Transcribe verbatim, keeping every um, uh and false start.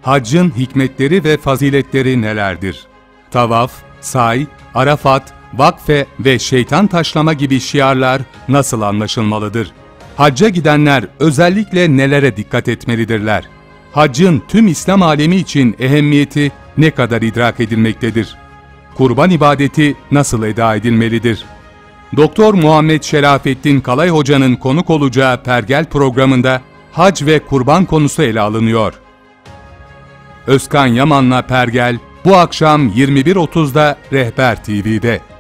Haccın hikmetleri ve faziletleri nelerdir? Tavaf, say, Arafat, vakfe ve şeytan taşlama gibi şiarlar nasıl anlaşılmalıdır? Hacca gidenler özellikle nelere dikkat etmelidirler? Haccın tüm İslam alemi için ehemmiyeti ne kadar idrak edilmektedir? Kurban ibadeti nasıl eda edilmelidir? Doktor Muhammed Şerafettin Kalay Hoca'nın konuk olacağı Pergel programında hac ve kurban konusu ele alınıyor. Özkan Yaman'la Pergel bu akşam yirmi bir otuzda Rehber T V'de.